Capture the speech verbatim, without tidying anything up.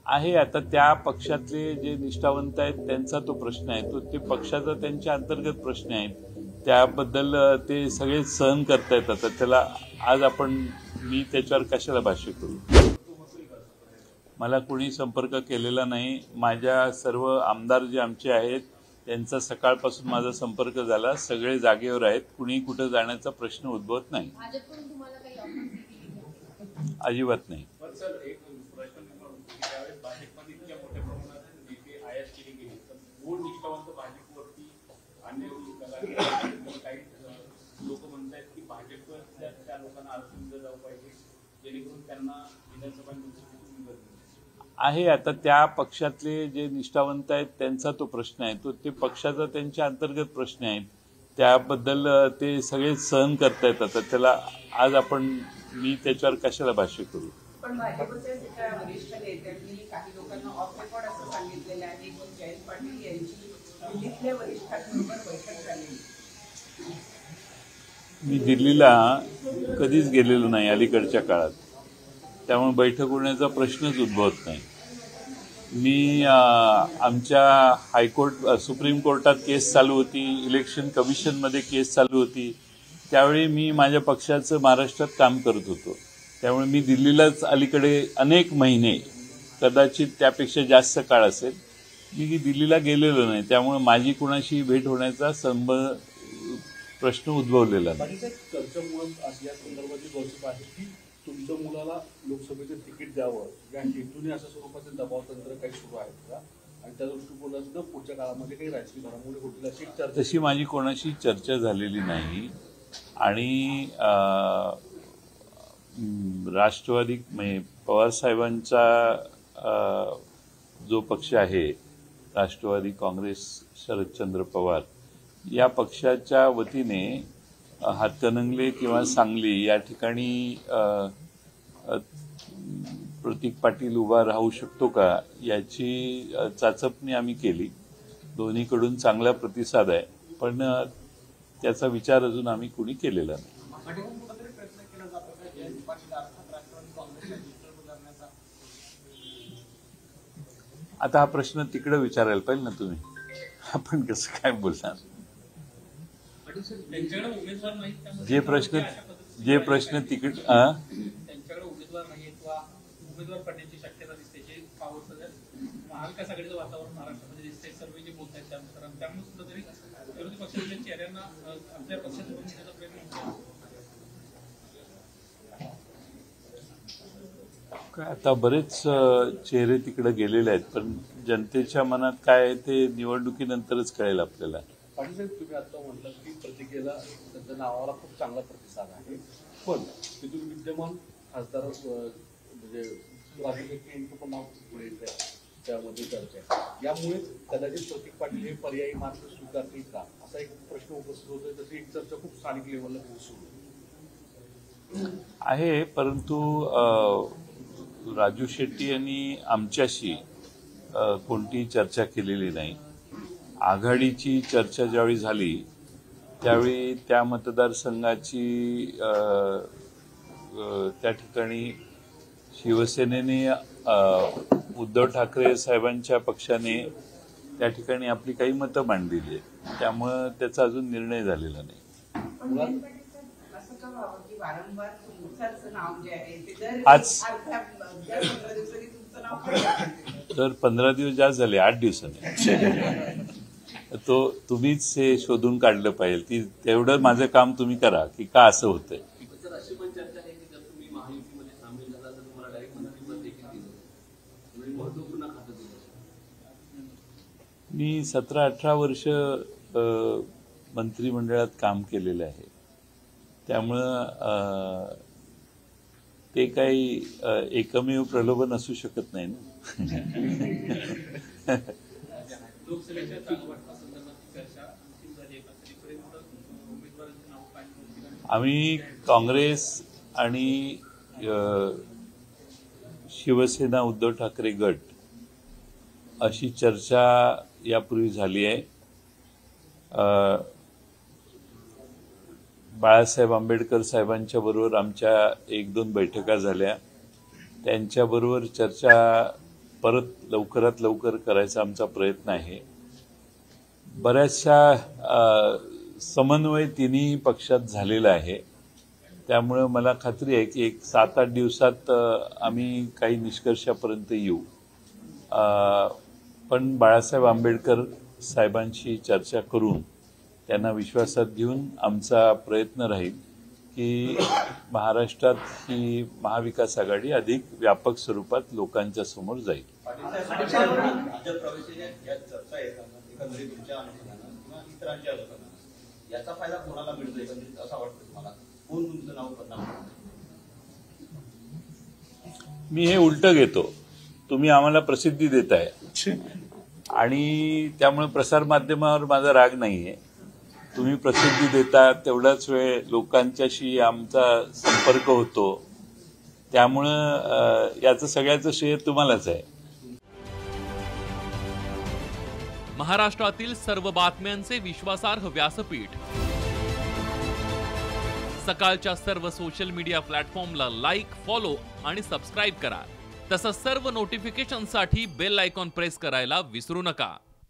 आहे. आता त्या पक्षातले जे निष्ठावंत आहेत त्यांचा तो प्रश्न आहे, तो ते पक्षाचा त्यांच्या अंतर्गत प्रश्न आहेत, त्याबद्दल ते सगळे सहन करतायत. आता त्याला आज आपण मी त्याच्यावर कशाला भाष्य करू. मला कोणी संपर्क केलेला नाही. माझ्या सर्व आमदार जे आमचे आहेत त्यांचा सकाळपासून माझा संपर्क झाला. सगळे जागेवर आहेत. कुणी कुठं जाण्याचा प्रश्न उद्भवत नाही. अजिबात नाही. लोक म्हणतात की भाजप त्या लोकांना आरक्षण दिलं जाऊ पाहिजे जेणेकरून त्यांना विधानसभा आहे. आता त्या पक्षातले जे निष्ठावंत आहेत त्यांचा तो प्रश्न आहे, तो ते पक्षाचा त्यांच्या अंतर्गत प्रश्न आहेत, त्याबद्दल ते सगळे सहन करतायत. आता त्याला आज आपण मी त्याच्यावर कशाला भाष्य करू. पण भाजपच्या वरिष्ठ नेत्यांनी काही लोकांना ऑफ रेकॉर्ड असं सांगितलेलं आहे की जयंत पाटील यांची दिल्लीतल्या वरिष्ठांबरोबर बैठक झाली. मी दिल्लीला कधीच गेलेलो नाही अलीकडच्या काळात, त्यामुळे बैठक होण्याचा प्रश्नच उद्भवत नाही. मी आमच्या हायकोर्ट सुप्रीम कोर्टात केस चालू होती, इलेक्शन कमिशनमध्ये केस चालू होती, त्यावेळी मी माझ्या पक्षाचं महाराष्ट्रात काम करत होतो. त्यामुळे मी दिल्लीलाच अलीकडे अनेक महिने, कदाचित त्यापेक्षा जास्त काळ असेल, मी दिल्लीला गेलेलो नाही. त्यामुळे माझी कुणाशी भेट होण्याचा संबंध प्रश्न उद्भवलेला नाही. या संदर्भाची गॉसिप आहे की तुमच्या मुलाला लोकसभेचं तिकीट द्यावं या हेतूने अशा स्वरूपाचे दबाव तंत्र काही सुरू आहेत का, आणि त्या दृष्टिकोनातून पुढच्या काळामध्ये काही राजकीय घडामोडी होतील अशी चर्चा. तशी माझी कोणाशी चर्चा झालेली नाही. आणि राष्ट्रवादी म्हणजे पवारसाहेबांचा जो पक्ष आहे राष्ट्रवादी काँग्रेस, शरदचंद्र पवार या पक्षाच्या वतीने हातकणंगले किंवा सांगली या ठिकाणी प्रतीक पाटील उभा राहू शकतो का याची चाचपणी आम्ही केली. दोन्हीकडून चांगला प्रतिसाद आहे, पण त्याचा विचार अजून आम्ही कुणी केलेला नाही. आता हा प्रश्न तिकडे विचारायला पाहिजे ना तुम्ही, आपण कसं काय बोलणार. जे प्रश्न जे प्रश्न तिकीट त्यांच्याकडे उमेदवार नाही किंवा उमेदवार पडण्याची शक्यता दिसते, जे पावत महाविकास आघाडीचं वातावरण महाराष्ट्रामध्ये दिसते, सर्व जे बोलत आहेत त्यानुसार, त्यामुळे सुद्धा तरी विरोधी पक्षाच्या चेहऱ्यांना आपल्या पक्षात घेण्याचा प्रयत्न. काय आता बरेच चेहरे तिकडे गेलेले आहेत, पण जनतेच्या मनात काय ते निवडणुकीनंतरच कळेल आपल्याला. पाटील साहेब, तुम्ही आता म्हटलं की प्रतिकेला त्यांच्या नावाला खूप चांगला प्रतिसाद आहे, पण तिथून विद्यमान खासदार म्हणजे राजकीय पण नाव पुढे येत त्यामध्ये चर्चा आहे. यामुळे कदाचित प्रतीक पाटील हे पर्यायी मार्ग स्वीकारतील का असा एक प्रश्न उपस्थित होतोय. तशी एक चर्चा खूप स्थानिक लेवलला सुरू आहे. परंतु राजू शेट्टी यांनी आमच्याशी कोणतीही चर्चा केलेली नाही. आघाडीची चर्चा ज्यावेळी झाली त्यावेळी त्या मतदारसंघाची त्या ठिकाणी शिवसेनेने उद्धव ठाकरे साहेबांच्या पक्षाने त्या ठिकाणी आपली काही मतं मांडलेली आहेत, त्यामुळं त्याचा अजून निर्णय झालेला नाही. आज तर पंधरा दिवस जास्त झाले, आठ दिवसाने तो तुम्हीच हे शोधून काढलं पाहिजे. ती तेवढं माझं काम तुम्ही करा की का असं होतंय. मी सतरा अठरा वर्ष मंत्रिमंडळात काम केलेलं आहे, त्यामुळं ते काही एकमेव प्रलोभन असू शकत नाही ना. आम्ही काँग्रेस आणि शिवसेना उद्धव ठाकरे गट अशी चर्चा यापूर्वी झाली आहे. बाळासाहेब आंबेडकर साहेबांच्या बरोबर आमच्या एक दोन बैठका झाल्या, त्यांच्याबरोबर चर्चा परत लवकरात लवकर करायचा आमचा प्रयत्न आहे. बऱ्याचशा अ, समन्वय तिन्ही पक्षात झालेला आहे. त्यामुळे मला खात्री आहे की एक सात आठ दिवसात अ, आम्ही काही निष्कर्षापर्यंत येऊ. अ, पण बाळासाहेब आंबेडकर साहेबांशी चर्चा करून त्यांना विश्वासात घेऊन आमचा प्रयत्न राहील की महाराष्ट्रात ही महाविकास आघाडी अधिक व्यापक स्वरूपात लोकांच्या समोर जाईल. भाजप प्रवेशाच्या या चर्चा येतात एकंदरीत तुमच्या अनुषंगानं किंवा इतरांच्या अनुषंगानं याचा फायदा कोणाला मिळतो एकंदरीत असं वाटतं तुम्हाला? कोण तुमचं नाव बदनाम करतं? मी हे उलटं घेतो. तुम्ही आम्हाला प्रसिद्धी देताय आणि त्यामुळे प्रसारमाध्यमावर माझा राग नाहीये. तुम्ही प्रसिद्धी देता तेवढाच वेळ लोकांच्याशी आमचा संपर्क होतो. त्यामुळं याचं सगळ्याचं श्रेय तुम्हालाच आहे. महाराष्ट्रातील सर्व बातम्यांचे विश्वासार्ह व्यासपीठ सकाळच्या सर्व सोशल मीडिया प्लॅटफॉर्मला लाईक, फॉलो आणि सबस्क्राईब करा. तसंच सर्व नोटिफिकेशनसाठी बेल आयकॉन प्रेस करायला विसरू नका.